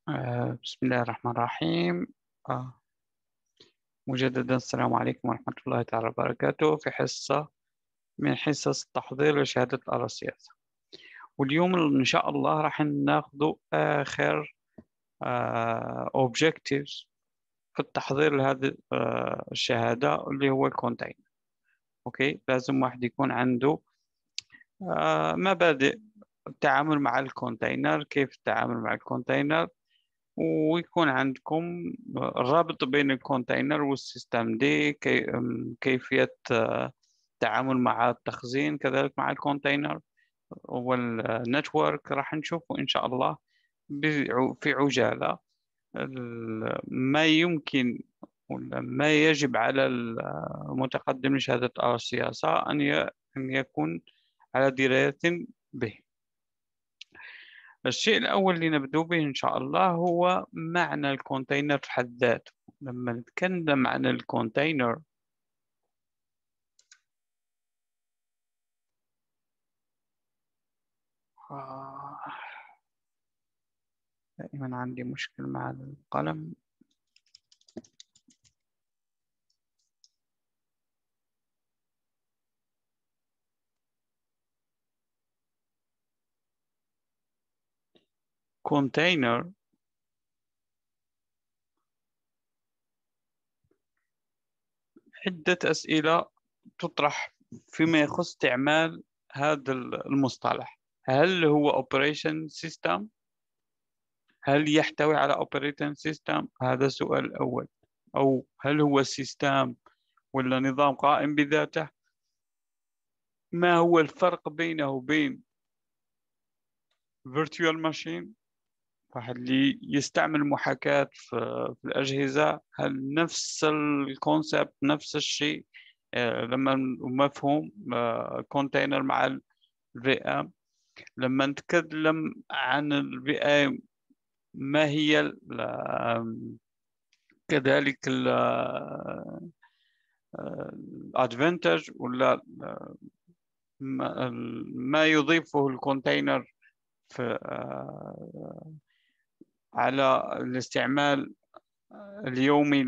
بسم الله الرحمن الرحيم. آه، مجددا السلام عليكم ورحمة الله تعالى وبركاته في حصة من حصص التحضير لشهادة الRCS. واليوم إن شاء الله راح ناخذ آخر objectives في التحضير لهذه الشهادة اللي هو الكونتينر. أوكي، لازم واحد يكون عنده مبادئ التعامل مع الكونتينر، كيف التعامل مع الكونتينر، ويكون عندكم الرابط بين الكونتينر والسيستم دي، كيفية التعامل مع التخزين كذلك مع الكونتينر والنتورك. راح نشوفه إن شاء الله في عجالة ما يمكن ولا ما يجب على المتقدم لشهادة السياسة أن يكون على دراية به. الشيء الأول اللي نبدأ به إن شاء الله هو معنى الكونتينر في حد ذاته. لما نتكلم عن الكونتينر دائما عندي مشكلة مع القلم. كونتينر عدة أسئلة تطرح فيما يخص استعمال هذا المصطلح. هل هو operation system؟ هل يحتوي على operating system؟ هذا السؤال الأول. أو هل هو سيستم ولا نظام قائم بذاته؟ ما هو الفرق بينه وبين virtual machine؟ واحد اللي يستعمل محاكاة في الأجهزة، هل نفس الكونسبت نفس الشيء؟ لما مفهوم كونتينر مع الفي ام. لما نتكلم عن الفي ام، ما هي كذلك الادفانتج ولا ما يضيفه الكونتينر في على الاستعمال اليومي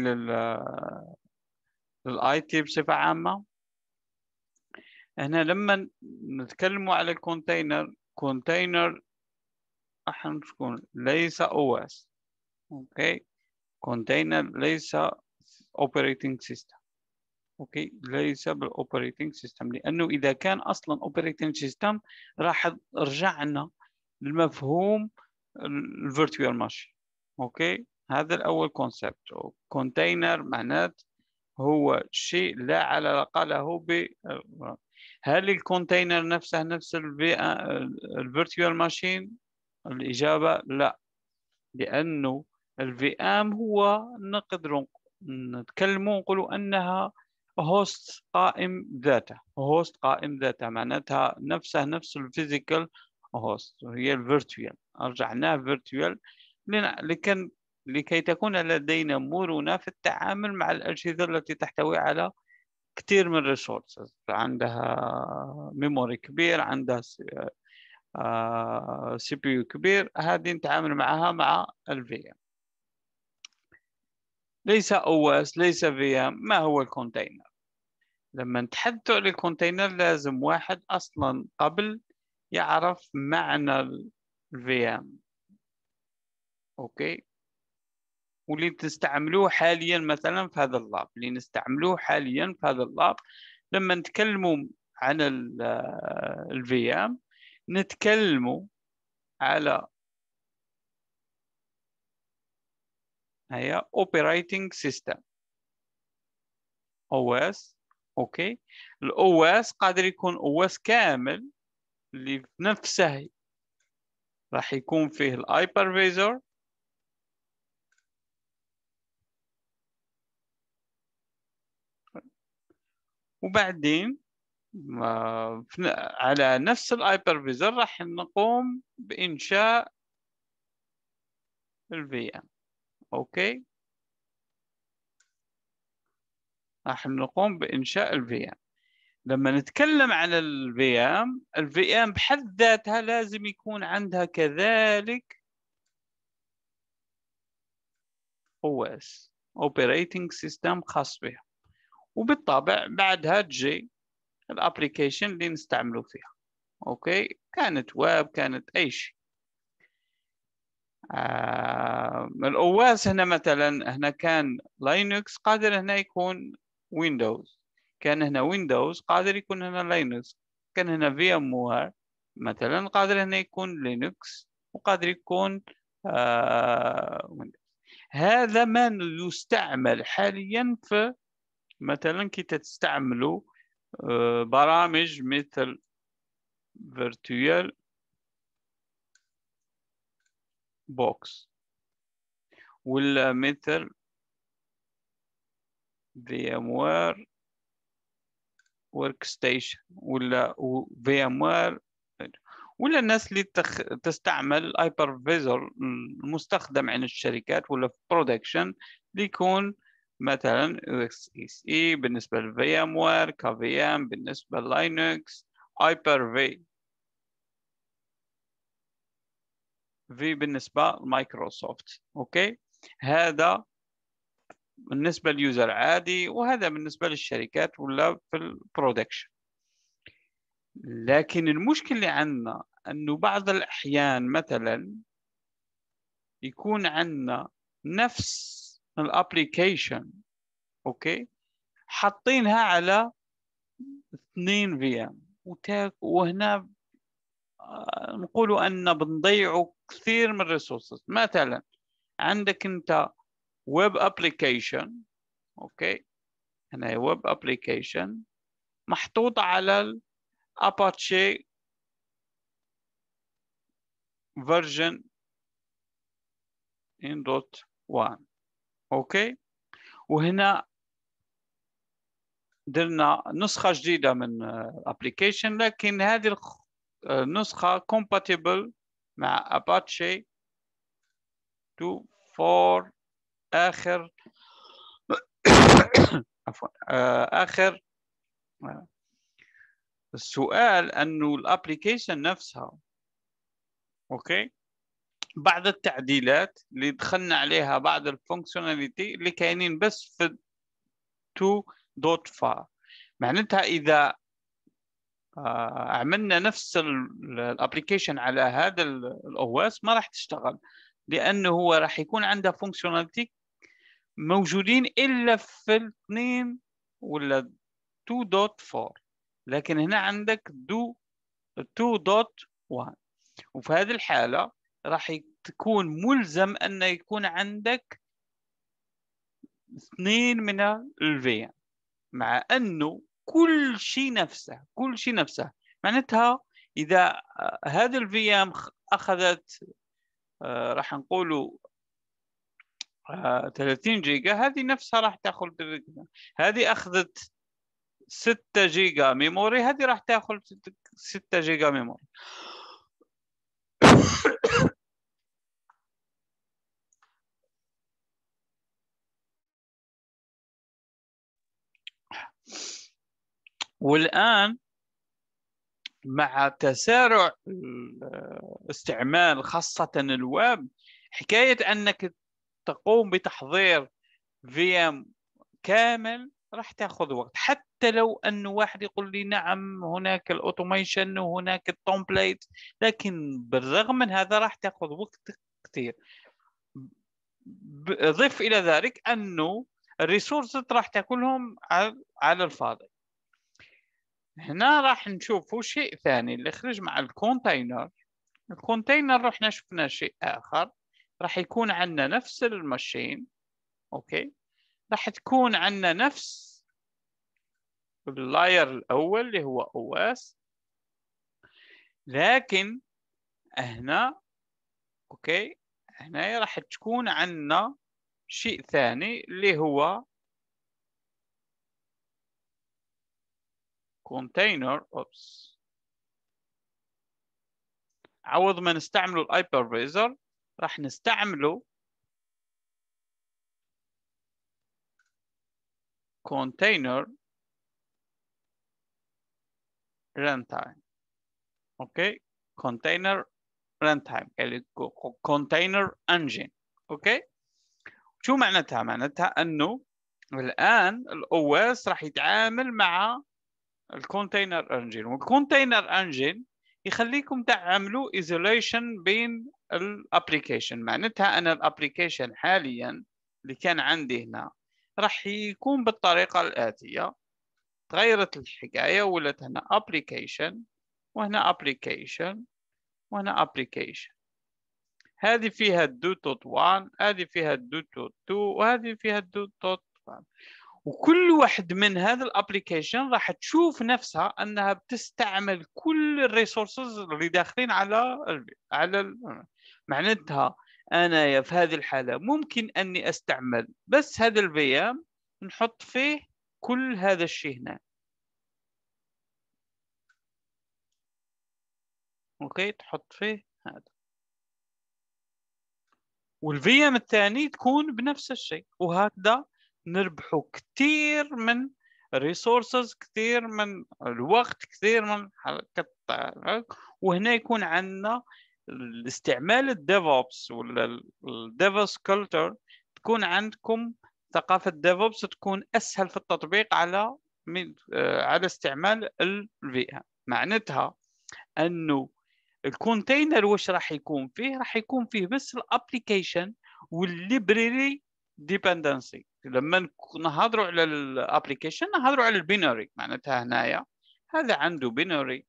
للاي تي بصفة عامة. هنا لما نتكلم على الكونتينر، كونتينر راح نكون ليس او اس. اوكي، كونتينر ليس اوبريتنج سيستم. اوكي، ليس بالاوبريتنج سيستم، لانه اذا كان اصلا اوبريتنج سيستم راح رجعنا لمفهوم الفيرتوال ماشين. اوكي، هذا الاول كونسبت. كونتينر معنات هو شيء لا علاقة له ب. هل الكونتينر نفسه نفس الفيرتوال ماشين؟ الإجابة لا، لأنه الفي ام هو نقدر نتكلموا نقولوا أنها هوست قائم ذاته. هوست قائم ذاته معناتها نفسه نفس الفيزيكال هوست، هي الفيرتوال. أرجعناه فيرتوال لكي تكون لدينا مرونة في التعامل مع الأجهزة التي تحتوي على كثير من الريسورسز. عندها ميموري كبير، عندها سي بي يو كبير، هذه نتعامل معها مع الفي ام. ليس او اس، ليس في ام. ما هو الكونتينر؟ لما نتحدث عن الكونتينر لازم واحد اصلا قبل يعرف معنى الفي ام. اوكي، واللي تستعملوه حاليا مثلا في هذا اللاب، اللي نستعملوه حاليا في هذا اللاب لما نتكلموا عن الفي ام نتكلموا على هي operating system OS. اوكي، الاو اس قادر يكون او اس كامل اللي في نفسه راح يكون فيه الهايبرفيزر، وبعدين على نفس الهايبرفيزر راح نقوم بإنشاء الفي ام. اوكي، راح نقوم بإنشاء الفي ام. لما نتكلم عن الفي ام، الفي ام بحد ذاتها لازم يكون عندها كذلك OS Operating System خاص بها، وبالطبع بعدها تجي الابليكيشن اللي نستعمله فيها. اوكي، كانت ويب كانت اي شيء. الاوس هنا مثلا هنا كان لينكس قادر هنا يكون ويندوز، كان هنا ويندوز قادر يكون هنا لينكس، كان هنا في ام وير مثلا قادر هنا يكون لينكس وقادر يكون ويندوز. هذا ما يستعمل حاليا في مثلا كي تستعملوا برامج مثل virtual box ولا مثل VMware Workstation ولا VMware، ولا الناس اللي تستعمل الهايبرفيزر المستخدم عند الشركات ولا في برودكشن اللي يكون مثلا XEC بالنسبة للVMware، KVM بالنسبة للينكس، Hyper-V بالنسبة لمايكروسوفت. اوكي، هذا بالنسبة لليوزر عادي، وهذا بالنسبة للشركات ولا في البرودكشن. لكن المشكلة اللي عندنا أنه بعض الأحيان مثلا يكون عندنا نفس الابليكيشن اوكي حاطينها على 2 في ام، وهنا نقولوا أن بنضيعوا كثير من الريسورسز. مثلا عندك أنت ويب ابليكيشن، اوكي هنا ويب ابليكيشن محطوط على الاباتشي فيرجن 1.1 اوكي، وهنا درنا نسخة جديدة من الابليكيشن، لكن هذه النسخة compatible مع اباتشي 2.4 آخر عفوا آخر. السؤال أنه الابليكيشن نفسها اوكي بعض التعديلات اللي دخلنا عليها بعض الفونكشناليتي اللي كاينين بس في 2.5، معناتها اذا عملنا نفس الابليكيشن على هذا الاو اس ما راح تشتغل، لانه هو راح يكون عنده فونكشناليتي موجودين الا في الاثنين ولا 2.4، لكن هنا عندك 2.1، وفي هذه الحالة راح تكون ملزم أن يكون عندك 2 من الفي، مع أنه كل شيء نفسه. معناتها إذا هذه الفي ام أخذت راح نقوله 30 جيجا، هذه نفسها راح تأخذ، هذه أخذت 6 جيجا ميموري، هذه راح تأخذ 6 جيجا ميموري. والآن مع تسارع الاستعمال خاصة الويب، حكاية أنك تقوم بتحضير VM كامل راح تأخذ وقت، حتى لو أنه واحد يقول لي نعم هناك الأوتوميشن وهناك التمبليت، لكن بالرغم من هذا راح تأخذ وقت كثير. ضف إلى ذلك أنه الريسورسز راح تأكلهم على الفاضي. هنا راح نشوف شيء ثاني اللي يخرج مع الكونتينر. الكونتينر رحنا شفنا شيء آخر، راح يكون عندنا نفس الماشين اوكي، راح تكون عندنا نفس اللاير الأول اللي هو OS، لكن هنا اوكي هنا راح تكون عندنا شيء ثاني اللي هو كونتينر. عوض ما نستعمله الهايبرفيزر راح نستعمله كونتينر runtime اوكي، كونتينر runtime يعني كونتينر انجن اوكي. شو معناتها؟ معناتها انه الان الاو اس راح يتعامل مع الكونتينر انجن، والكونتينر انجن يخليكم تعملوا ايزوليشن بين الابلكيشن. معناتها انا الابلكيشن حاليا اللي كان عندي هنا راح يكون بالطريقه الاتيه. تغيرت الحكايه، ولت هنا ابلكيشن، وهنا ابلكيشن، وهنا ابلكيشن. هذه فيها الدوت 1، هذه فيها الدوت 2، وهذه فيها الدوت 1. وكل واحد من هذا الابلكيشن راح تشوف نفسها انها بتستعمل كل الريسورسز اللي داخلين على معناتها انا في هذه الحاله ممكن اني استعمل بس هذا الفي ام، نحط فيه كل هذا الشيء هنا. اوكي، تحط فيه هذا، والفي ام الثاني تكون بنفس الشيء، وهكذا نربحوا كثير من الريسورسز، كثير من الوقت، كثير من حركة. وهنا يكون عندنا الاستعمال الديفوبس ولا الديفوبس كلتر. تكون عندكم ثقافة ديفوبس تكون أسهل في التطبيق على على استعمال الفي ام. معناتها أنه الكونتينر واش راح يكون فيه؟ راح يكون فيه بس الابليكيشن والليبراري ديبندنسي. لما نهضروا على الابليكيشن نهضروا على البيناري. معناتها هنايا هذا عنده بيناري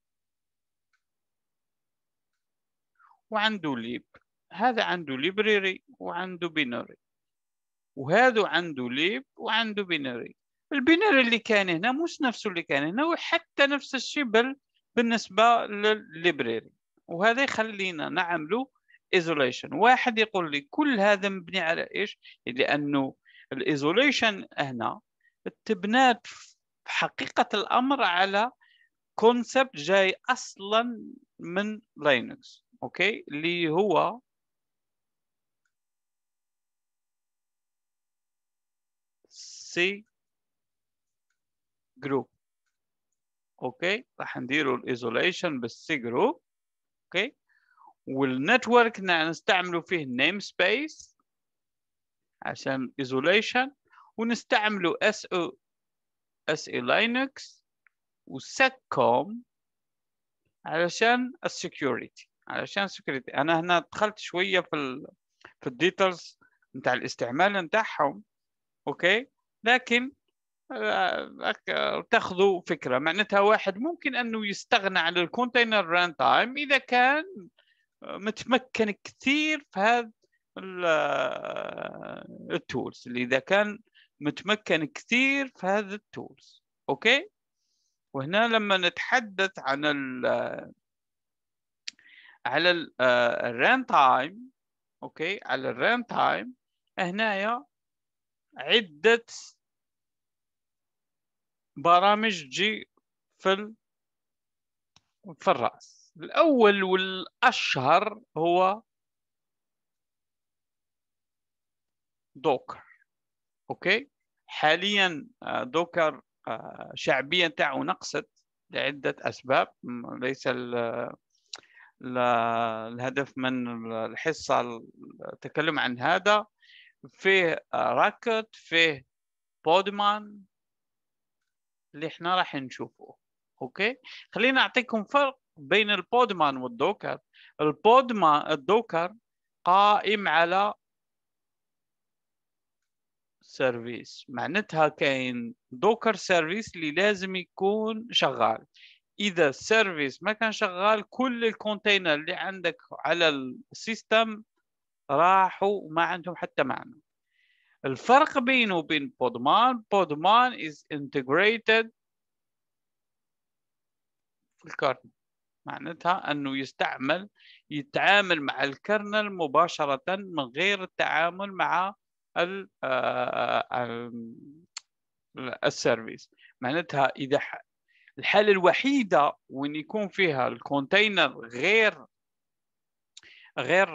وعنده ليب، هذا عنده ليبراري وعنده بيناري، وهذا عنده ليب وعنده بيناري. البيناري اللي كان هنا مش نفسه اللي كان هنا، وحتى نفس الشيء بالنسبة للليبراري. وهذا يخلينا نعمله ايزوليشن. واحد يقول لي كل هذا مبني على ايش؟ لانه الايزوليشن هنا تبنات في حقيقة الامر على كونسبت جاي اصلا من لينكس، اوكي، اللي هو سي جروب. اوكي، راح نديروا الايزوليشن بالسي جروب. اوكي، والنتورك نستعملوا فيه نيم سبيس عشان ايزوليشن، ونستعملوا اس اي لينكس وسكوم علشان السكيورتي. علشان السكيورتي انا هنا دخلت شويه في الديتيلز نتاع الاستعمال نتاعهم. اوكي، لكن تاخذوا فكره. معناتها واحد ممكن انه يستغنى عن الكونتينر ران تايم اذا كان متمكن كثير في هذا التولز، اللي اذا كان متمكن كثير في هذا التولز. اوكي، وهنا لما نتحدث عن على الران تايم، اوكي، على الران تايم هنايا عده برامج تجي في الراس. الاول والاشهر هو دوكر. اوكي، حاليا دوكر شعبيا تاعو نقصت لعدة أسباب. ليس الهدف من الحصة التكلم عن هذا. فيه راكت، فيه بودمان اللي احنا راح نشوفه. اوكي، خلينا اعطيكم فرق بين البودمان والدوكر. الدوكر قائم على سيرفيس. معناتها كاين دوكر سيرفيس اللي لازم يكون شغال. اذا السيرفيس ما كان شغال كل الكونتينر اللي عندك على السيستم راحوا ما عندهم حتى معنى. الفرق بينه وبين بودمان is integrated في الكرنل. معناتها انه يتعامل مع الكرنل مباشرة من غير التعامل مع السيرفيس. معناتها اذا الحالة الوحيدة وين يكون فيها الكونتينر غير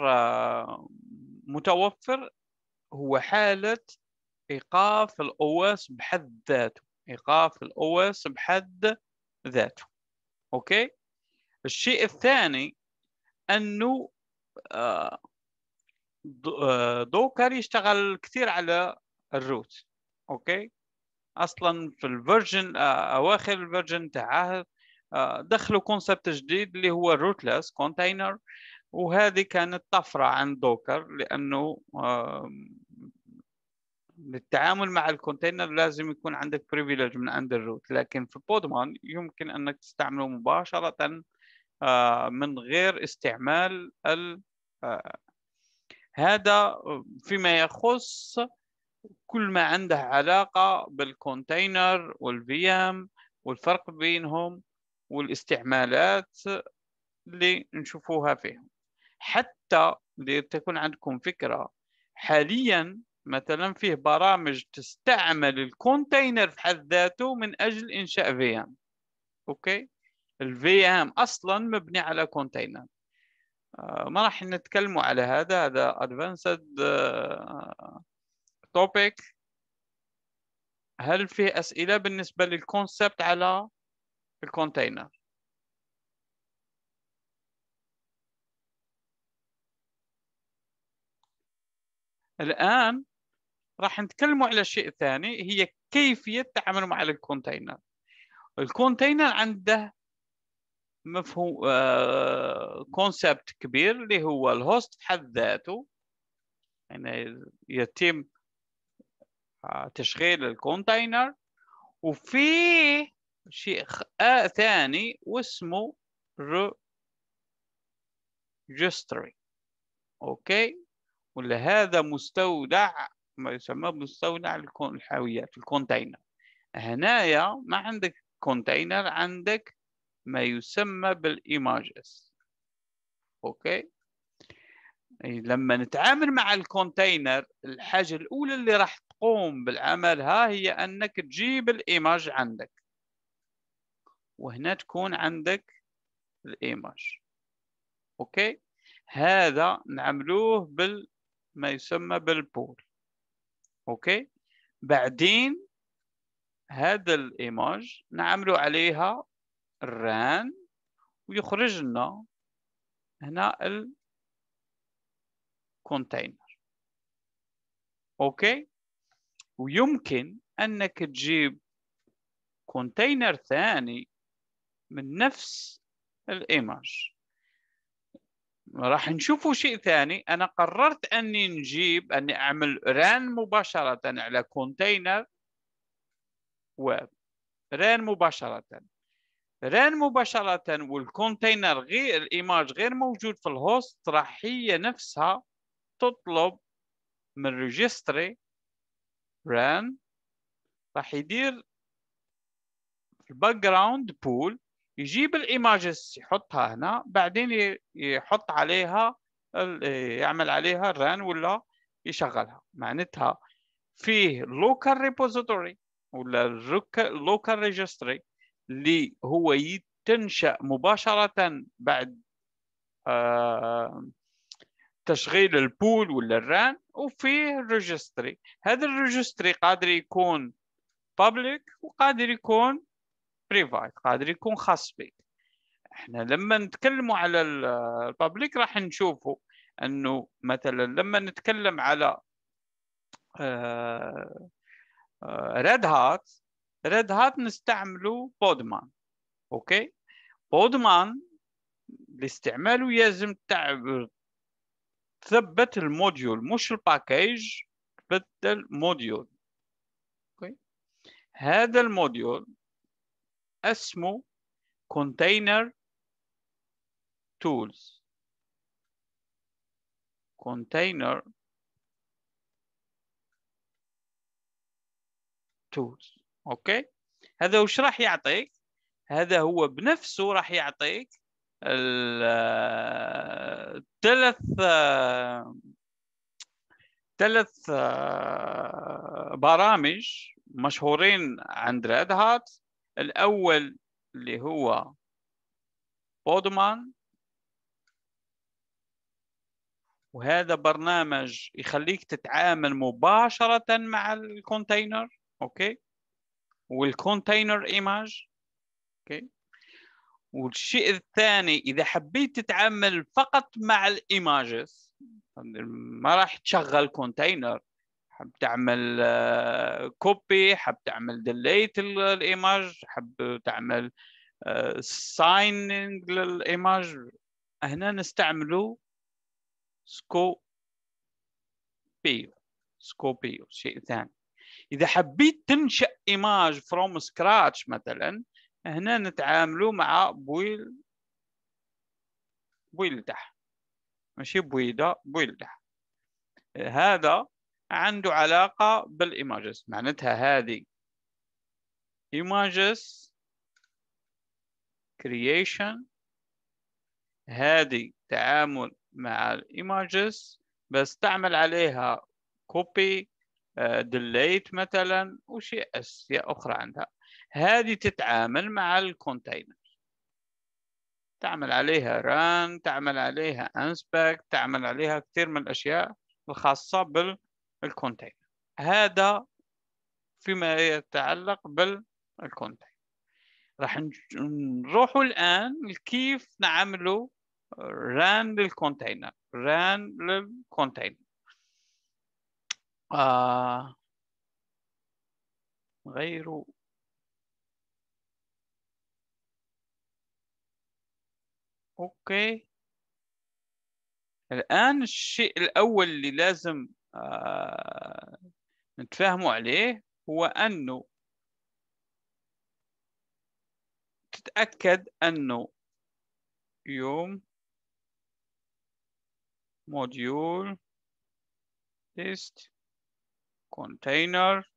متوفر هو حالة إيقاف الأو إس بحد ذاته. إيقاف الأو إس بحد ذاته. أوكي، الشيء الثاني أنه دوكر يشتغل كثير على الروت. اوكي، اصلا في الفيرجن اواخر الفيرجن تاعه دخلوا كونسبت جديد اللي هو الروتلس كونتينر، وهذه كانت طفره عن دوكر، لانه للتعامل مع الكونتينر لازم يكون عندك بريفيليج من عند الروت، لكن في بودمان يمكن انك تستعمله مباشره من غير استعمال هذا فيما يخص كل ما عنده علاقة بالكونتينر والفي ام والفرق بينهم والاستعمالات اللي نشوفوها فيهم. حتى لتكون عندكم فكرة، حاليا مثلا فيه برامج تستعمل الكونتينر في حد ذاته من أجل إنشاء في ام. أوكي، الفي ام أصلا مبني على كونتينر. ما راح نتكلموا على هذا advanced topic. هل في أسئلة بالنسبة للكونسبت على الكونتينر؟ الآن راح نتكلموا على شيء ثاني، هي كيفية التعامل مع الكونتينر. الكونتينر عنده مفهوم كونسبت كبير اللي هو الهوست في حد ذاته، يعني يتم تشغيل الكونتينر، وفي شيء ثاني واسمه registry. اوكي، ولا هذا مستودع، ما يسمى مستودع الحاويات الكونتينر. هنايا ما عندك كونتينر، عندك ما يسمى بالايماجز. اوكي، لما نتعامل مع الكونتينر الحاجة الأولى اللي راح تقوم بالعملها هي أنك تجيب الإيماج عندك، وهنا تكون عندك الإيماج. أوكي، هذا نعملوه ما يسمى بالبول. أوكي، بعدين هذا الإيماج نعملوا عليها الران ويخرج لنا هنا الكونتينر. أوكي، ويمكن أنك تجيب كونتينر ثاني من نفس الإيماج. راح نشوفوا شيء ثاني. أنا قررت أني أعمل ران مباشرة على كونتينر ويب. ران مباشرة والكونتينر غير الإيماج غير موجود في الهوست، راح هي نفسها تطلب من ريجستري ران، راح يدير في الباك جراوند بول، يجيب الايماجز يحطها هنا، بعدين يحط عليها يعمل عليها الران ولا يشغلها. معناتها فيه لوكال ريبوزيتوري ولا لوكال ريجستري اللي هو تنشأ مباشرة بعد تشغيل البول ولا الران، وفيه الريجستري. هذا الريجستري قادر يكون بابليك وقادر يكون بريفايت، قادر يكون خاص بك. احنا لما نتكلموا على البابليك راح نشوفوا انه مثلا لما نتكلم على ريد هات نستعملوا بودمان. اوكي، بودمان لاستعماله لازم تثبت الموديول، مش الباكيج، تثبت الموديول. اوكي، هذا الموديول اسمه container tools. container tools. اوكي، هذا وش راح يعطيك؟ هذا هو بنفسه راح يعطيك ثلاث برامج مشهورين عند ريد هات. الاول اللي هو بودمان، وهذا برنامج يخليك تتعامل مباشرة مع الكونتينر. اوكي، والكونتينر ايماج. اوكي، والشيء الثاني اذا حبيت تتعامل فقط مع الايماجز، ما راح تشغل كونتينر، حب تعمل كوبي، حب تعمل ديليت الايماج، حب تعمل سايننج للايماج، هنا نستعملوا سكوبيو شيء ثاني. اذا حبيت تنشئ ايماج فروم سكراتش مثلا، هنا نتعاملوا مع بويلدح، ماشي بويلدح. هذا عنده علاقة بالايماجز، معناتها هذه images creation، هذه تعامل مع الايماجز بس تعمل عليها كوبي ديليت مثلا وشيء اشياء اخرى عندها. هذه تتعامل مع الكونتينر، تعمل عليها ران، تعمل عليها انسبكت، تعمل عليها كثير من الاشياء الخاصة بالكونتينر. هذا فيما يتعلق بالكونتينر. راح نروحوا الآن كيف نعملوا ران للكونتينر. غيروا اوكي. الآن الشيء الأول اللي لازم نتفاهموا عليه هو أنه تتأكد أنه يوم موديول تيست كونتينر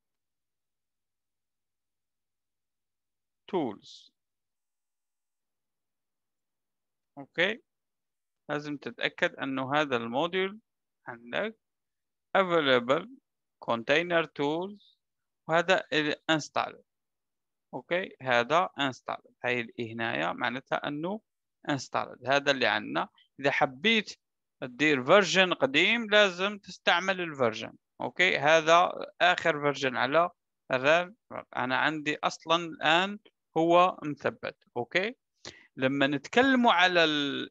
تولز. اوكي، لازم تتأكد أنه هذا الموديول عندك available container tools، وهذا install. اوكي، هذا install، هاي اللي هنايا معناتها انه install. هذا اللي عندنا. اذا حبيت تدير فيرجن قديم لازم تستعمل الفيرجن. اوكي، هذا اخر فيرجن على هذا. انا عندي اصلا الان هو مثبت. اوكي، لما نتكلموا على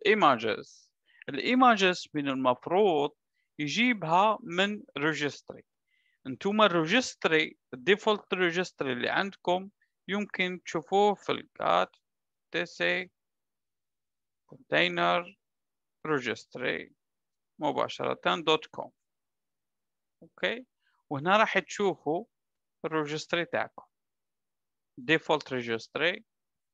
الايماجز من المفروض يجيبها من ريجستري. انتم الريجستري الديفولت ريجستري اللي عندكم يمكن تشوفوه في الكات تسي كونتينر ريجستري مباشرة .com. اوكي، وهنا راح تشوفوا الريجستري تاعكم ديفولت ريجستري.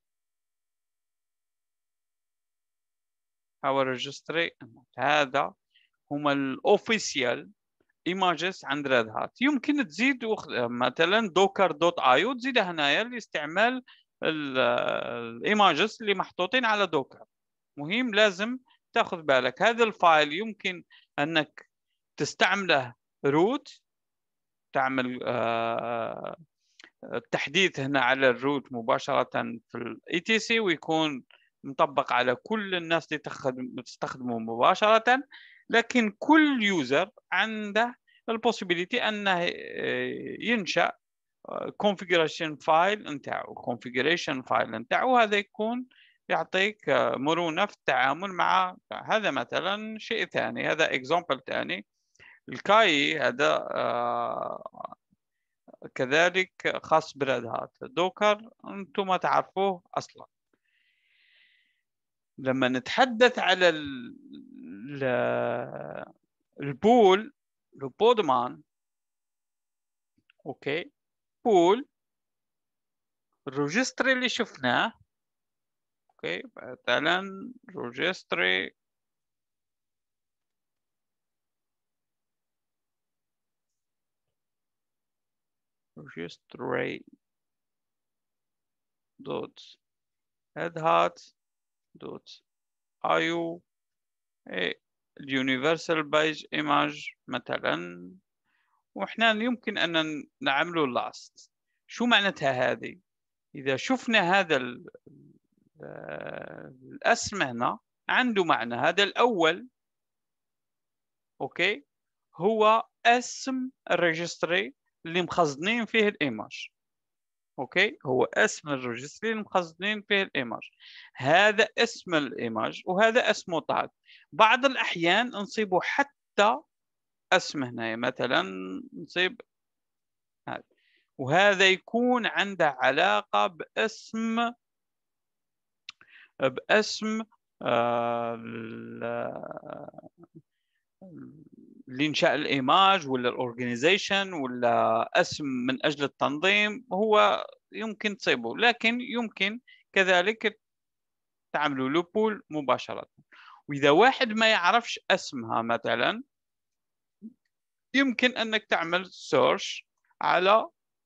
هو الريجستري هذا هم الاوفيسيال ايماجز عند ريد هات. يمكن تزيد مثلا دوكر دوت ايو تزيدها هنايا لاستعمال الايماجز اللي محطوطين على دوكر. مهم لازم تاخذ بالك هذا الفايل يمكن انك تستعمله روت، تعمل التحديث هنا على الروت مباشرة في الاي تي سي، ويكون مطبق على كل الناس اللي تستخدمه مباشرة. لكن كل يوزر عنده البوسيبيليتي انه ينشأ configuration فايل نتاعو، configuration فايل نتاعو. هذا يكون يعطيك مرونة في التعامل مع هذا. مثلا شيء ثاني، هذا example ثاني، الكاي هذا كذلك خاص بريد هات. دوكر انتم ما تعرفوه اصلا. لما نتحدث على البودمان، اوكي، بول الريجستري اللي شفناه. اوكي، مثلا ريجستري دوت ريد هات دوت ايو اليونيفرسال بيج ايماج مثلا، واحنا يمكن ان نعمله لاست. شو معناتها هذه؟ اذا شفنا هذا الاسم هنا عنده معنى. هذا الاول اوكي هو اسم الريجستري اللي مخزنين فيه الايماج. اوكي، هو اسم الريجستري المخزنين فيه الايماج. هذا اسم الايماج وهذا اسمه تاج. بعض الاحيان نصيبه حتى اسم هنا، مثلا نصيب هذا، وهذا يكون عنده علاقة باسم لإنشاء الإيماج ولا الأورجنايزيشن ولا اسم من أجل التنظيم، هو يمكن تصيبه، لكن يمكن كذلك تعملوا له بول مباشرة. وإذا واحد ما يعرفش اسمها مثلا، يمكن أنك تعمل سيرش على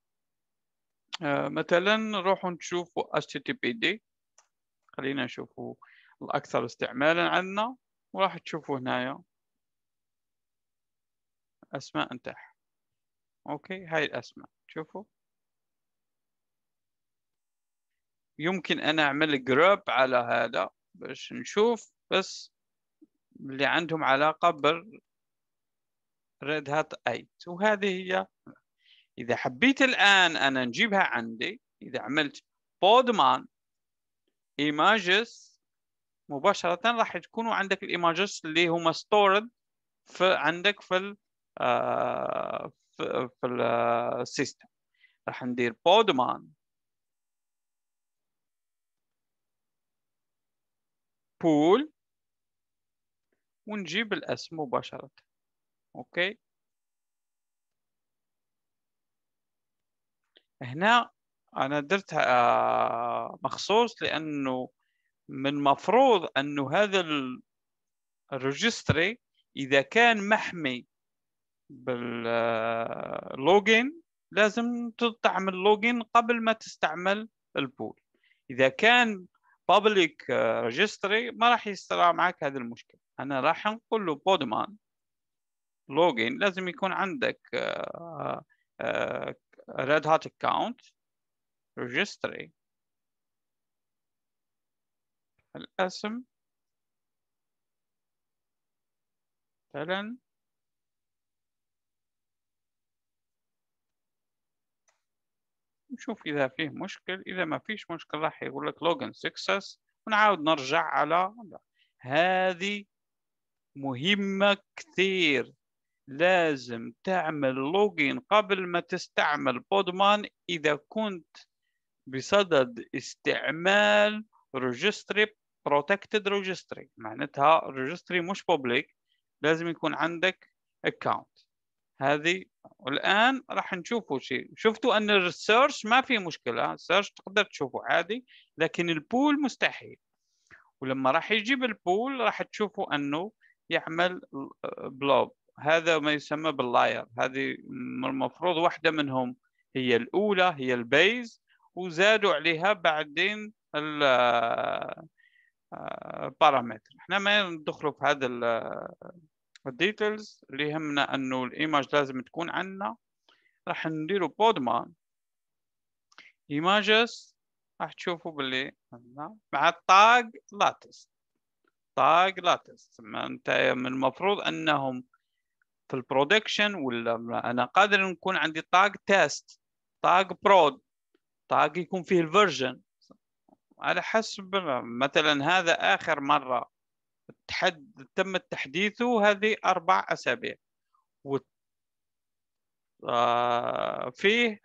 مثلا نروح نشوفوا HTTPD، خلينا نشوفوا الأكثر استعمالا عندنا، وراح تشوفوا هنايا أسماء انتح. أوكي، هاي الأسماء شوفوا. يمكن أنا أعمل جروب على هذا باش نشوف بس اللي عندهم علاقة بالريد هات 8، وهذه هي. إذا حبيت الآن أنا نجيبها عندي، إذا عملت بودمان ايماجز مباشرة راح تكونوا عندك الايماجز اللي هم ستورد عندك في في السيستم. راح ندير بودمان بول ونجيب الاسم مباشرة. اوكي، هنا انا درتها مخصوص لانه من مفروض انه هذا الريجستري اذا كان محمي باللوجين لازم تعمل لوجين قبل ما تستعمل البول. اذا كان public registry ما راح يصير معك هذه المشكله. انا راح نقول له بودمان لوجين، لازم يكون عندك ريد هات اكونت ريجستري، الاسم مثلا نشوف إذا فيه مشكل. إذا ما فيش مشكل راح يقول لك login success، ونعاود نرجع على هذه. مهمة كثير، لازم تعمل لوجين قبل ما تستعمل بودمان إذا كنت بصدد استعمال registry protected registry، معناتها registry مش public، لازم يكون عندك account. هذه. والآن راح نشوفوا شيء. شفتوا أن السيرش ما في مشكلة، السيرش تقدر تشوفه عادي، لكن البول مستحيل. ولما راح يجيب البول راح تشوفوا أنه يعمل بلوب، هذا ما يسمى باللاير. هذه المفروض واحدة منهم هي الأولى، هي البيز، وزادوا عليها بعدين البارامتر. احنا ما ندخلوا في هذا الديتيلز، اللي يهمنا انه الايماج لازم تكون عندنا. راح نديروا بودمان ايماجز، راح تشوفوا باللي مع الطاق لاتست. طاق لاتست انت من المفروض انهم في البرودكشن، ولا انا قادر نكون عندي طاق تيست، طاق برود، طاق يكون فيه الفيرجن على حسب. مثلا هذا اخر مره تم تحديثه هذه 4 أسابيع، فيه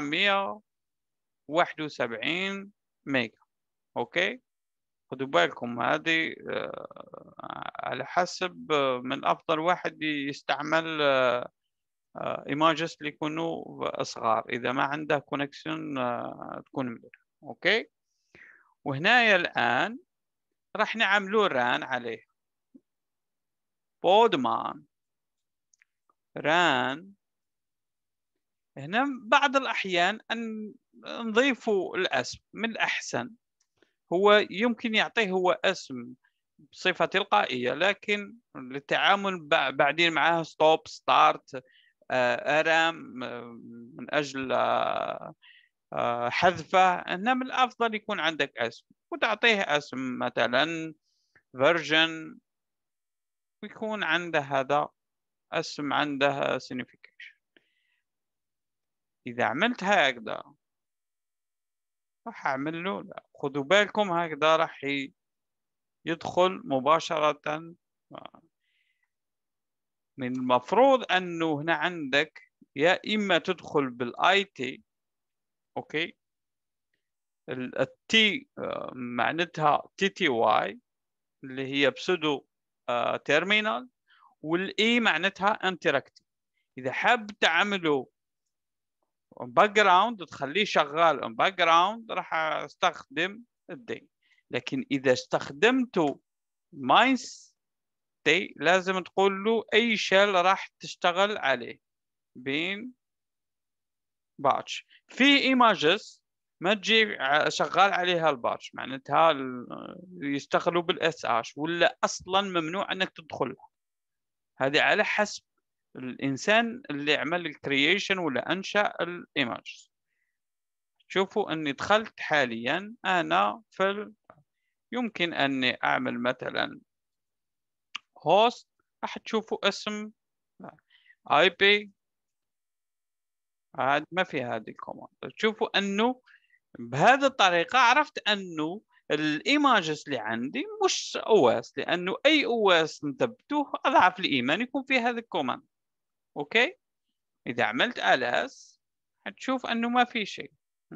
471 ميجا. اوكي، خدوا بالكم هذه على حسب من افضل واحد يستعمل ايماجز اللي يكونوا صغار. اذا ما عنده كونكشن تكون مليح. اوكي، وهنا الان راح نعملوا ران عليه بودمان ران. هنا بعض الأحيان أن نضيفوا الاسم من الأحسن. هو يمكن يعطيه هو اسم بصفة تلقائية، لكن للتعامل بعدين معها ستوب ستارت ارم من أجل حذفه، أنه من الأفضل يكون عندك اسم وتعطيه اسم مثلا فيرجن، ويكون عنده هذا اسم عنده signification. إذا عملت هكذا راح اعمل له لا. خذوا بالكم هكذا راح يدخل مباشرة. من المفروض انه هنا عندك يا اما تدخل بالاي تي، اوكي، التي معناتها تي تي واي اللي هي بسودو تيرمينال، والاي معناتها انتراكتيف. اذا حاب تعمله باك جراوند تخليه شغال باك جراوند راح استخدم الدي. لكن اذا استخدمته ماينس دي لازم تقول له اي شيل راح تشتغل عليه بين باتش. في ايماجز ما تجي شغال عليها الباتش، معناتها يشتغلوا بالاس اش ولا اصلا ممنوع انك تدخلها. هذه على حسب الانسان اللي عمل الكرييشن ولا انشا الايماجز. شوفوا اني دخلت حاليا انا في يمكن اني اعمل مثلا هوست، راح تشوفوا اسم اي بي. عاد ما في هذه الكوماند. تشوفوا انه بهذه الطريقة عرفت انه الايماجز اللي عندي مش اوس، لانه اي اوس نثبتوه اضعف الايمان يكون في هذا الكوماند. اوكي، اذا عملت ls حتشوف انه ما في شيء.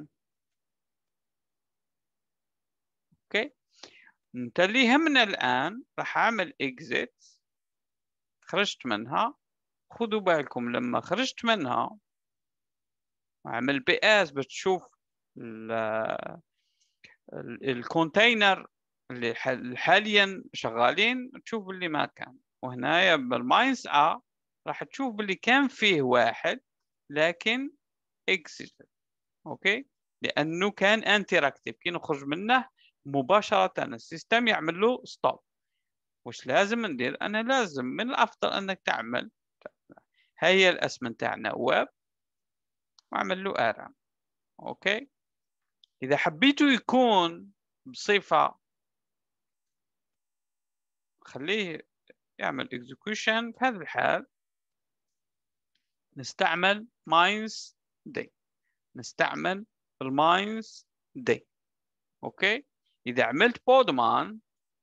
اوكي، انت اللي يهمنا الان راح اعمل exit. خرجت منها. خذوا بالكم لما خرجت منها اعمل بي اس بتشوف الكونتينر اللي حاليا شغالين، تشوف اللي ما كان. وهنا بالماينس راح تشوف اللي كان فيه واحد لكن exit. اوكي، لانه كان انتراكتيف كي نخرج منه مباشره السيستم يعمل له ستوب. وش لازم ندير؟ انا لازم من الافضل انك تعمل هي الاسم نتاعنا ويب واعمل له ارم. اوكي، اذا حبيته يكون بصفه خليه يعمل execution، في هذه الحال نستعمل ماينس دي. نستعمل الماينس دي. اوكي، اذا عملت بودمان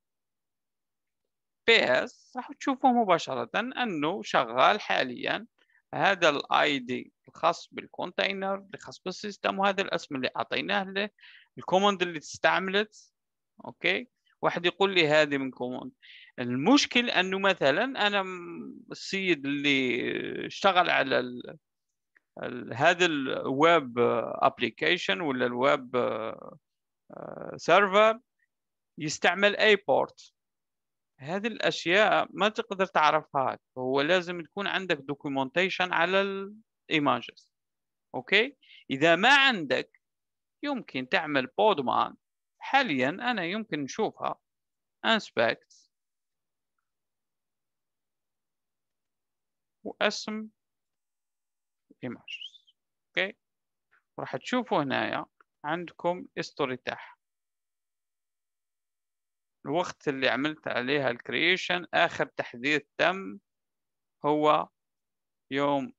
بس راح تشوفه مباشرة انه شغال حاليا. هذا الاي دي الخاص بالكونتينر الخاص بالسيستم، وهذا الاسم اللي اعطيناه له، الكوماند اللي استعملت. اوكي، واحد يقول لي هذه من كوماند. المشكل انه مثلا انا السيد اللي اشتغل على هذا الويب ابليكيشن ولا الويب سيرفر يستعمل اي بورت. هذه الاشياء ما تقدر تعرفها، هو لازم تكون عندك دوكيومنتيشن على الايماجز. اوكي، اذا ما عندك يمكن تعمل بودمان. حاليا انا يمكن نشوفها انسبكت واسم ايماجز. اوكي، راح تشوفوا هنا عندكم هيستوري تاعها، الوقت اللي عملت عليها الكرييشن. آخر تحديث تم هو يوم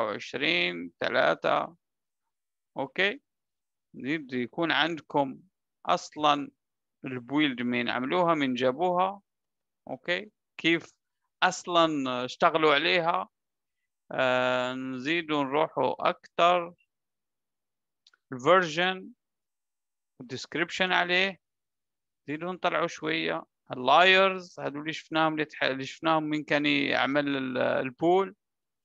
24/3. أوكي، يبدو يكون عندكم أصلا البويلد من عملوها من جابوها. أوكي، كيف أصلا اشتغلوا عليها. نزيد ونروحوا أكتر. الفيرجن والديسكريبشن عليه نزيدوا نطلعوا شوية. اللايرز هذول اللي شفناهم اللي شفناهم من كان يعمل البول.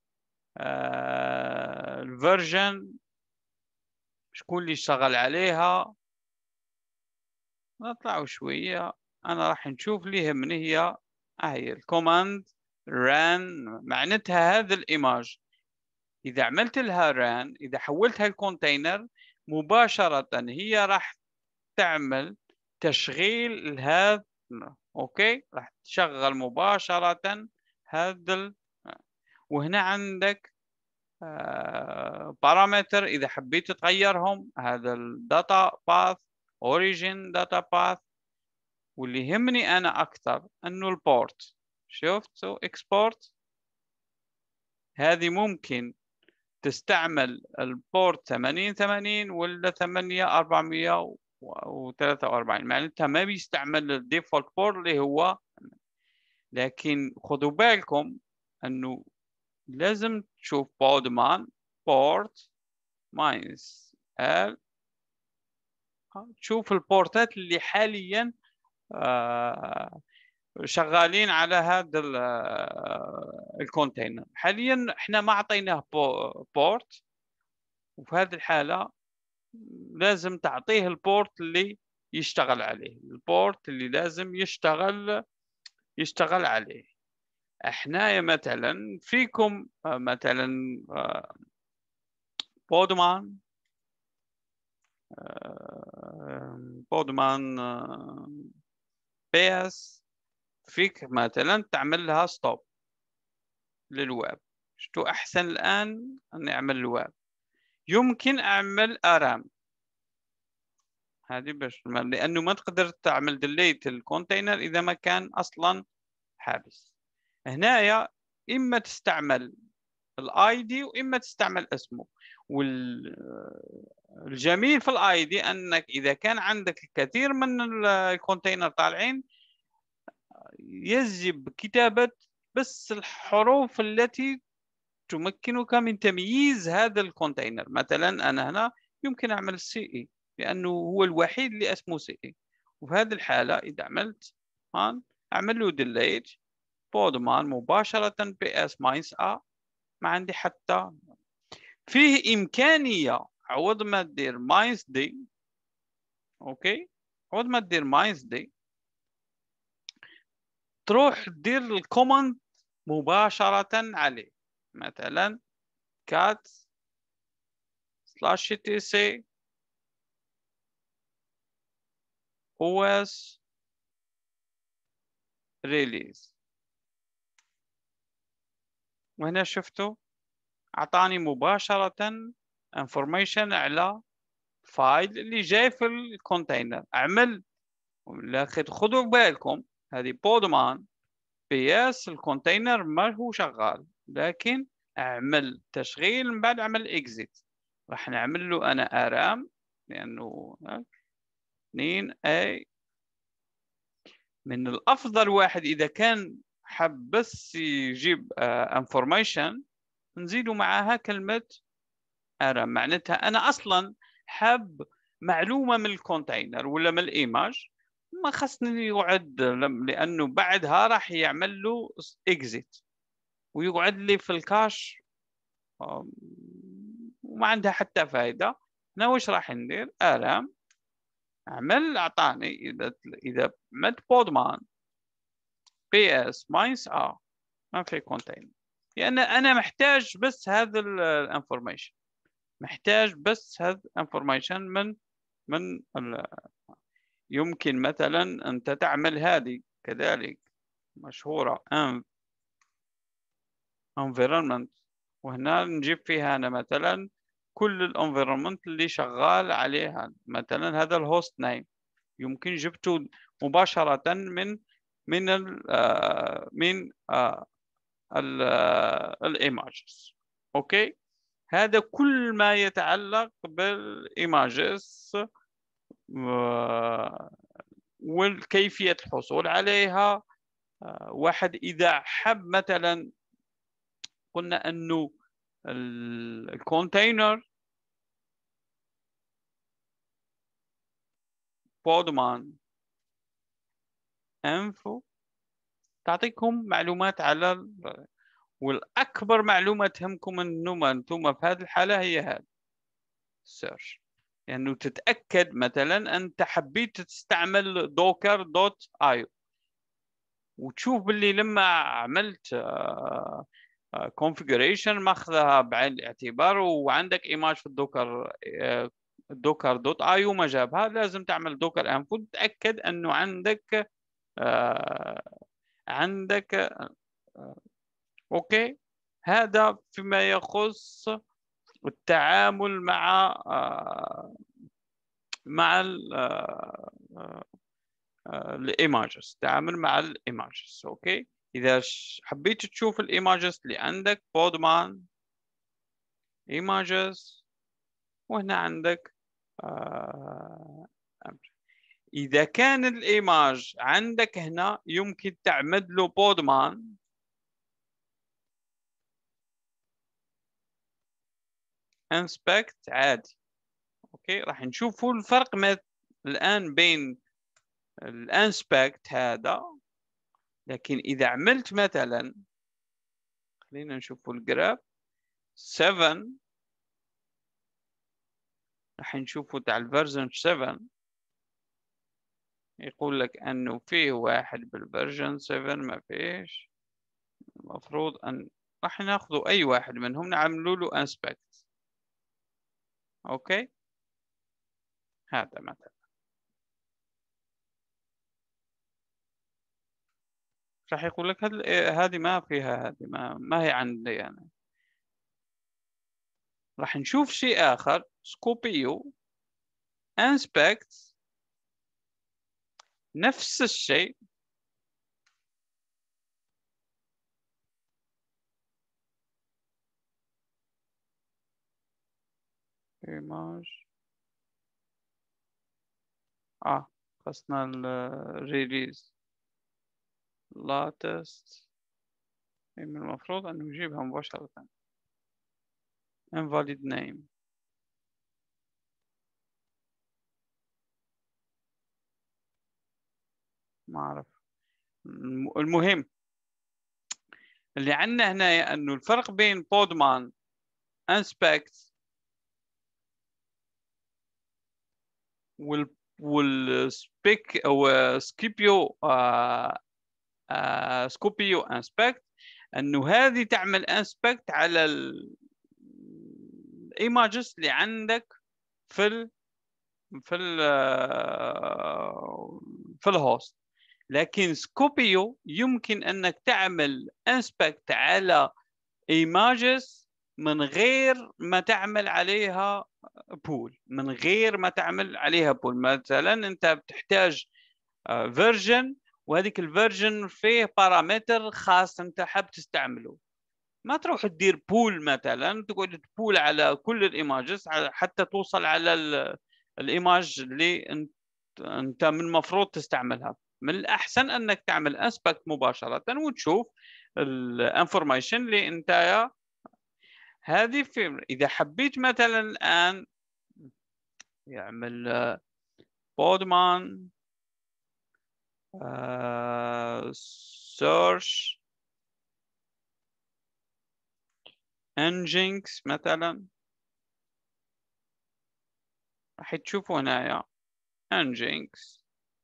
الفيرجن شكون اللي اشتغل عليها. نطلعوا شوية. أنا راح نشوف اللي يهمني هي الكوماند ران، معناتها هذا الإيماج إذا عملت لها ران، إذا حولتها الكونتينر مباشرة هي راح تعمل تشغيل لهذا. أوكي، راح تشغل مباشرة هذا. وهنا عندك بارامتر إذا حبيت تغيرهم، هذا الداتا باث اوريجين داتا باث. واللي يهمني أنا أكثر أنه البورت. شفت اكسبورت هذه ممكن تستعمل البورت 8080 ولا 8443، معناتها ما بيستعمل الديفولت بورت اللي هو. لكن خذوا بالكم انه لازم تشوف بودمان بورت ماينس ال، تشوف البورتات اللي حاليا شغالين على هذا الكونتينر. حاليا احنا ما اعطيناه بورت، وفي هذه الحالة لازم تعطيه البورت اللي يشتغل عليه، البورت اللي لازم يشتغل عليه. احنا مثلا فيكم مثلا بودمان بي اس، فيك مثلا تعمل لها ستوب للويب. شتو احسن الان اني اعمل الويب؟ يمكن اعمل ارام هذه باش، لانه ما تقدر تعمل ديليت الكونتينر اذا ما كان اصلا حابس. هنايا اما تستعمل الاي دي واما تستعمل اسمه. والجميل في الاي دي انك اذا كان عندك الكثير من الكونتينر طالعين، يجب كتابة بس الحروف التي تمكنك من تمييز هذا الكونتينر. مثلا أنا هنا يمكن أعمل سي إي لأنه هو الوحيد اللي اسمه سي إي. وفي هذه الحالة إذا عملت أعمل له ديليت بودمان مباشرة بي اس ماينس أ، ما عندي حتى فيه إمكانية عوض ما تدير ماينس دي. أوكي، عوض ما تدير ماينس دي تروح تدير الكوماند مباشرة عليه. مثلا كات سلاش تي سي OS ريليز، وهنا شفتوا أعطاني مباشرة انفورميشن على فايل اللي جاي في الكونتينر. أعمل، لكن خذوا بالكم هذه بودمان بي اس الكونتينر ما هو شغال، لكن أعمل تشغيل من بعد أعمل إكزيت. راح نعمل له أنا آرام لأنه 2 A. من الافضل واحد اذا كان حب بس يجيب انفورميشن نزيدوا معاها كلمه ارم، معناتها انا اصلا حاب معلومه من الكونتينر ولا من الايماج، ما خصني يقعد، لانه بعدها راح يعمل له اكزيت ويقعد لي في الكاش وما عندها حتى فائده. انا وش راح ندير؟ ارم اعمل، اعطاني اذا عملت بودمان بي اس ماينس ما في كونتين، لان انا محتاج بس هذا الانفورميشن، محتاج بس هذا الانفورميشن من يمكن مثلا انت تعمل هذه كذلك مشهوره environment، وهنا نجيب فيها انا مثلا كل الانفيرمنت اللي شغال عليها. مثلا هذا الهوست نيم يمكن جبته مباشره من الايماجز. اوكي، هذا كل ما يتعلق بالايماجز والكيفية الحصول عليها. واحد إذا حب مثلا، قلنا أنه الكونتينر بودمان انفو تعطيكم معلومات على والأكبر معلومة تهمكم أنه أنتم في هذه الحالة هي هذا السيرش، لأنه يعني تتأكد مثلا أنت حبيت تستعمل دوكر دوت ايو وتشوف باللي لما عملت configuration ماخذها بعين الاعتبار وعندك ايماج في الدوكر دوكر دوت ايو ما جابها، لازم تعمل دوكر انفو تتأكد انه عندك اوكي. هذا فيما يخص التعامل مع الايماجز، تعامل مع الايماجز. اوكي، اذا حبيت تشوف الايماجز اللي عندك بودمان images، وهنا عندك إذا كان الإيماج عندك هنا يمكن تعمد له بودمان inspect عادي. أوكي، راح نشوفوا الفرق الآن بين الانسبكت هذا. لكن إذا عملت مثلا، خلينا نشوف الجراف 7، راح نشوفه تاع الفيرجن 7 يقول لك انه فيه واحد بالفيرجن 7 ما فيش. المفروض ان راح ناخذوا اي واحد منهم نعملوا له انسبكت. اوكي، هذا مثلا راح يقول لك هذه ما فيها، هذه ما هي عندي يعني. راح نشوف شيء اخر، سكوبيو انسبكت نفس الشيء. ايماج خصنا الريليز لاتست، من المفروض أن نجيبها مباشرة. invalid name. ما أعرف. المهم اللي عندنا هنا أنه الفرق بين بودمان انسبكت والسبيك أو سكيبيو سكوبيو انسبكت، أنه هذه تعمل انسبكت على الايماجز اللي عندك في في الهوست. لكن سكوبيو يمكن انك تعمل انسبكت على ايماجز من غير ما تعمل عليها بول، من غير ما تعمل عليها بول. مثلا انت بتحتاج فيرجن، وهذيك الفيرجن فيه بارامتر خاص انت حاب تستعمله، ما تروح تدير بول مثلا تقعد تبول على كل الايماجز حتى توصل على الايماج اللي انت من المفروض تستعملها. من الاحسن انك تعمل انسبكت مباشره وتشوف الانفورميشن اللي انت هذه في. اذا حبيت مثلا الان يعمل بودمان سيرش انجينكس مثلا، راح تشوفوا هنا انجينكس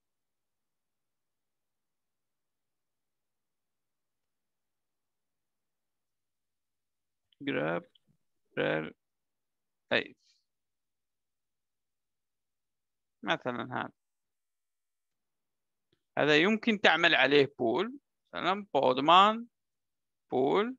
جراب اي مثلا. هذا يمكن تعمل عليه بول، مثلا بودمان بول.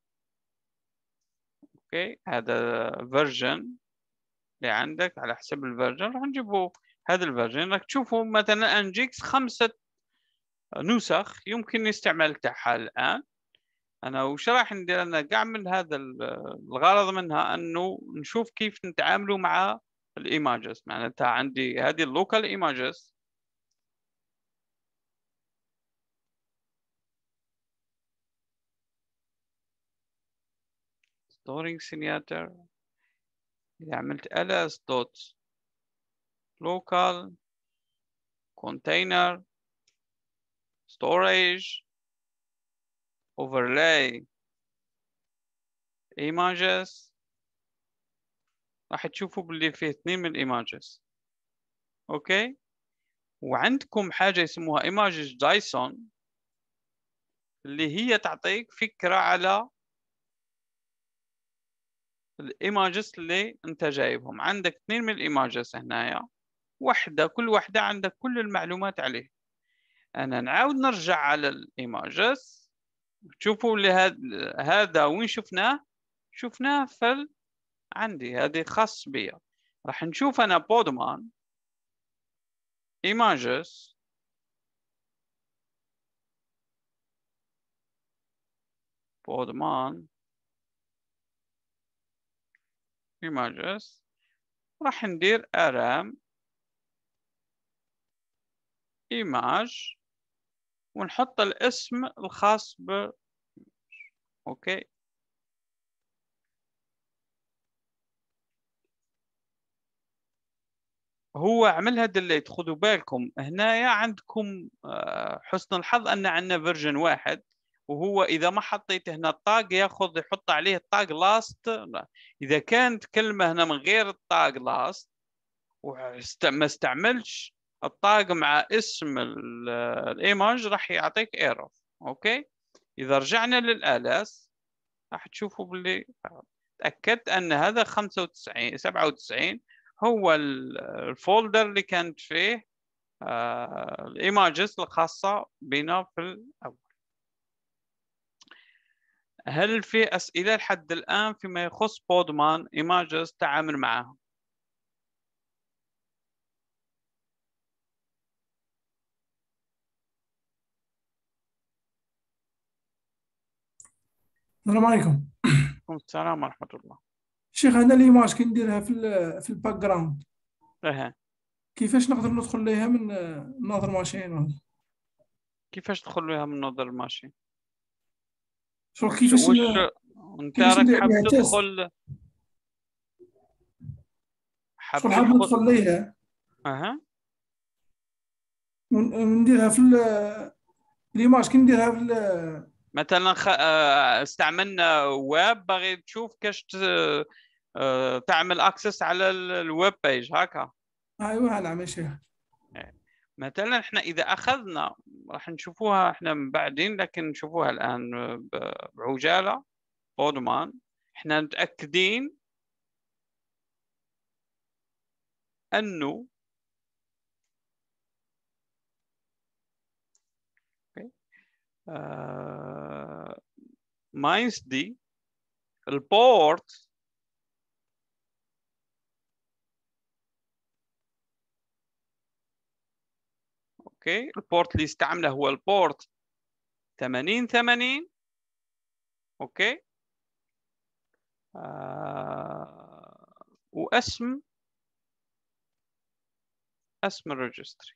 اوكي، هذا فيرجن اللي عندك على حسب الفيرجن راح نجيبه. هذا الفيرجن انك تشوفوا مثلا انجيكس 5 نسخ يمكن الاستعمال تاعها الان. انا وش راح ندير؟ انا قاعد من هذا الغرض منها انه نشوف كيف نتعاملوا مع الايماجز. معناتها عندي هذه اللوكال ايماجز، ستورينج سينياتر. اذا عملت ls دوت local container storage overlay images، راح تشوفوا باللي فيه 2 من الايماجز. اوكي، وعندكم حاجه يسموها images JSON اللي هي تعطيك فكره على الايماجز اللي انت جايبهم. عندك 2 من الايماجز هنايا، كل واحده عندك كل المعلومات عليه. انا نعاود نرجع على الايماجز، شوفوا هذا وين شفناه. شفناه عندي هذه خاص بي. راح نشوف انا بودمان ايماجز بودمان images راح ندير rm image ونحط الاسم الخاص ب اوكي. هو عملها ديليت. خذوا بالكم هنا عندكم حسن الحظ ان عندنا فيرجن واحد، وهو اذا ما حطيت هنا الطاق ياخذ يحط عليه الطاق لاست. اذا كانت كلمه هنا من غير الطاق لاست وما استعملش الطاق مع اسم الايمج راح يعطيك ايرور. اوكي. اذا رجعنا للالس راح تشوفوا باللي تاكدت ان هذا 95 97 هو الفولدر اللي كانت فيه الايماجز الخاصه بنا في الاول. هل في اسئله لحد الان فيما يخص بودمان ايماجز تعامل معها؟ السلام عليكم. عليكم السلام ورحمه الله. شيخ، انا ليماج كي نديرها في الباك جراوند، اها. كيفاش نقدر ندخل ليها من ناظر ماشين ولا كيفاش تدخل لها من نظر الماشي؟ شغل؟ وش انت كيفاش راك ندير حاب عليها تيست؟ تدخل؟ حاب شغل حاب تدخل. ندخل ليها اها. ونديرها ليماج كي نديرها مثلا استعملنا ويب باغي تشوف كيش تعمل اكسس على الويب بيج هكا. ايوه هلا عمل شيخ. مثلا احنا اذا اخذنا راح نشوفوها احنا من بعدين، لكن نشوفوها الان بعجاله. بودمان احنا متاكدين انه ماينس دي البورت اوكي. البورت اللي يستعمله هو البورت 8080. اوكي. واسم الريجستري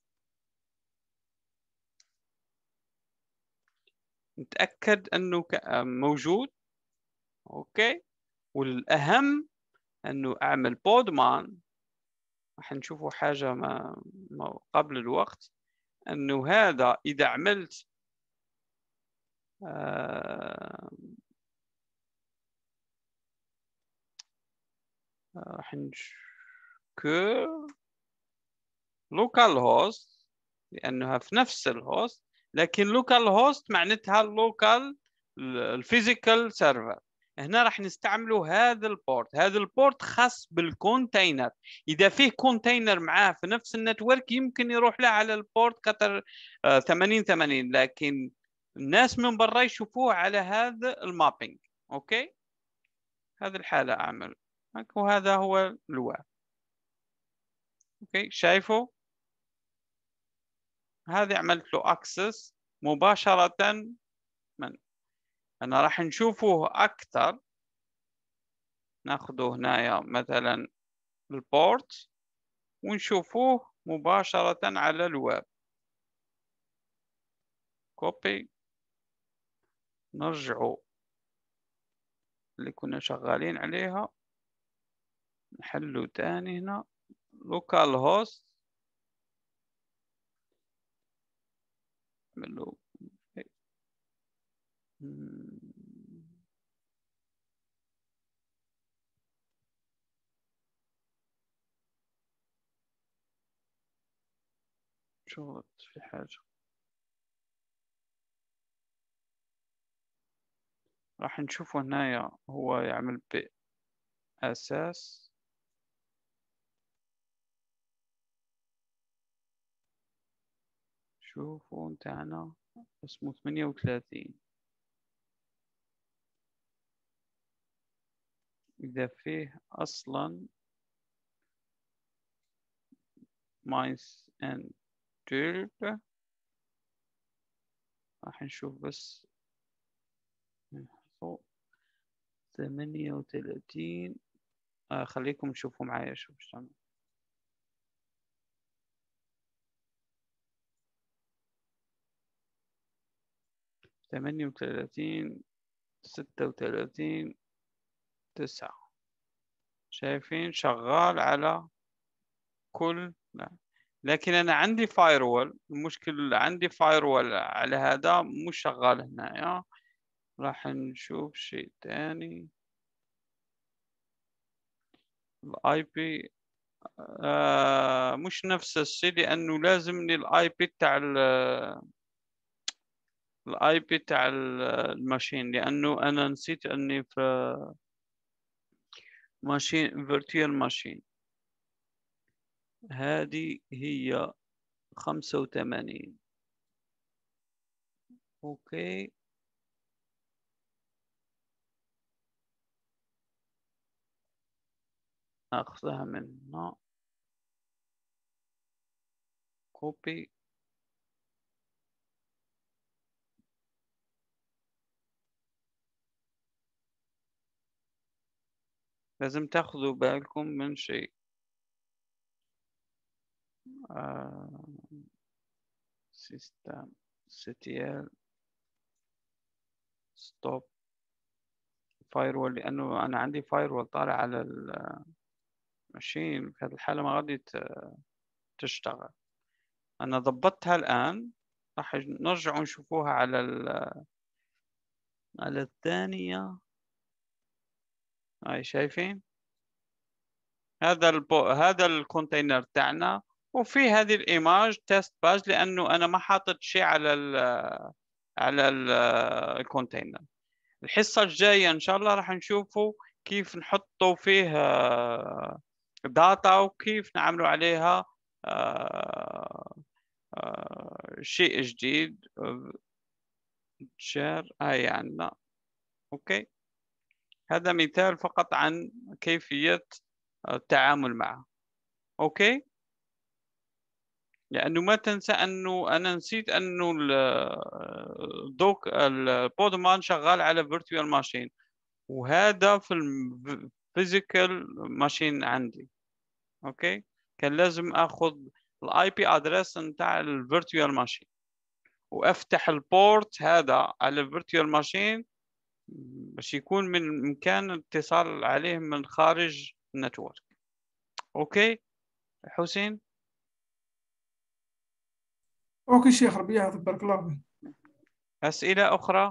نتاكد انه موجود. اوكي. والاهم انه اعمل بودمان. راح نشوفوا حاجه ما قبل الوقت، انه هذا اذا عملت راح كير لوكال هوست لانها في نفس الهوست، لكن لوكال هوست معناتها اللوكال الفيزيكال سيرفر. هنا راح نستعملوا هذا البورت خاص بالكونتينر. اذا فيه كونتينر معاه في نفس النتورك يمكن يروح له على البورت قطر 8080، لكن الناس من برا يشوفوه على هذا المابينج. اوكي. هذه الحالة اعمل وهذا هو الواب. اوكي شايفه؟ هذه عملت له اكسس مباشرة. من انا راح نشوفه اكثر. ناخذه هنا مثلا البورت ونشوفوه مباشرة على الويب. كوبي. نرجعوا اللي كنا شغالين عليها نحله تاني هنا لوكال هوست. نعمله شو في حاجة راح نشوفه هنا هو يعمل بأساس. شوفوا انتعنا اسمه 38. إذا فيه أصلا ماينس and 12 راح نشوف بس 38 خليكم تشوفوا معايا شو بشتغل. 38 36 9. شايفين شغال على كل. لا. لكن أنا عندي فايروول، المشكلة عندي فايروول على هذا مش شغال هنا. راح نشوف شيء تاني. الاي بي مش نفس الشيء، لأنه لازمني الاي بي تاع الاي بي تاع الماشين، لأنه أنا نسيت أني في ماشين فيرتوال ماشين. هذه هي 85. اوكي. اخذها من هنا، كوبي. لازم تاخذوا بالكم من شيء. سيستم CTL ستوب فايروول، لانه انا عندي فايروول طالع على الماشين. في هذه الحالة ما غادي تشتغل. انا ضبطتها الان. راح نرجع نشوفوها على على الثانية. هاي شايفين هذا الكونتينر تاعنا، وفي هذه الايماج تيست باج، لانه انا ما حاطط شيء على على الكونتينر. الحصة الجاية ان شاء الله راح نشوفوا كيف نحطوا فيه داتا، وكيف نعملوا عليها شيء جديد. شير هاي عندنا. اوكي. هذا مثال فقط عن كيفية التعامل معه. اوكي. لانه ما تنسى انه انا نسيت انه البودمان شغال على فيرتوال ماشين، وهذا في الفيزيكال ماشين عندي. اوكي. كان لازم اخذ الاي بي ادرس نتاع الفيرتوال ماشين، وافتح البورت هذا على الفيرتوال ماشين باش يكون من امكان الاتصال عليه من خارج النتورك. اوكي حسين. اوكي شيخ ربي يحفظك، بارك الله فيك. اسئله اخرى؟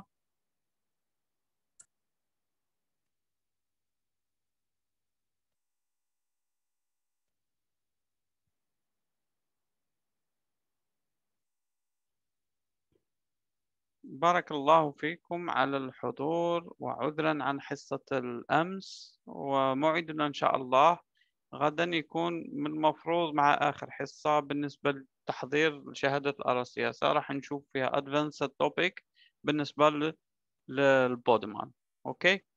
بارك الله فيكم على الحضور، وعذرا عن حصة الأمس، وموعدنا إن شاء الله غدا يكون من المفروض مع آخر حصة بالنسبة لتحضير شهادة الRCS. راح نشوف فيها Advanced Topic بالنسبة للبودمان. أوكي.